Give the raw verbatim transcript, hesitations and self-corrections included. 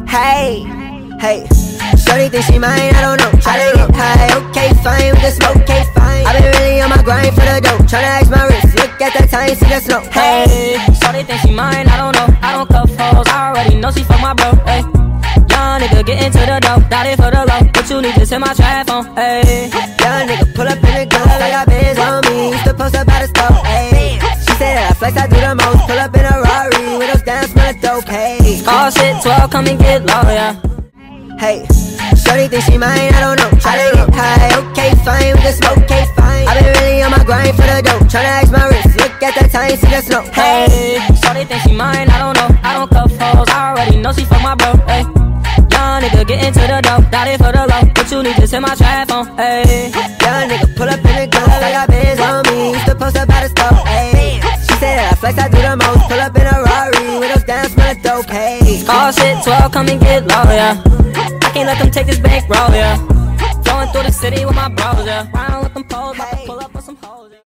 Hey, hey. Shorty think she mine, I don't know. Tryna get high, okay, fine. We can smoke, okay, fine. I been really on my grind for the dough. Tryna ice my wrist, look at the time, see the snow. Hey, shorty think she mine, I don't know. I don't cuff hoes, I already know she fuck my bro. Hey, young nigga get into the dough, got it for the low, but you need to send my trap on. Hey, young nigga pull up in the ghost, I got bands on me. Used to post up by the stove. Hey, she said that I flex, I do the most. Pull up in a Rari, windows down, smell the dope. Hey, call shit twelve, come and get low, yeah. Hey, shorty think she mine, I don't know. Tryna get high, okay, fine. We can smoke, okay, fine. I been really on my grind for the dough. Tryna ice my wrist, look at the time, see the snow. Hey, shorty think she mine, I don't know. I don't cuff hoes, I already know she fuck my bro. Hey, young nigga get into the dough, got it for the low, but you need to send my trap on. Hey, young nigga pull up in the ghost, I got bands on me. Used to post up by the stove. Hey, she said that I flex, I do the most. Pull up in a Rari, windows down, smell the dope. Hey, call shit twelve, come and get low, yeah. I can't let them take this bankroll, yeah. Flowing through the city with my bros, yeah. Round with them poles,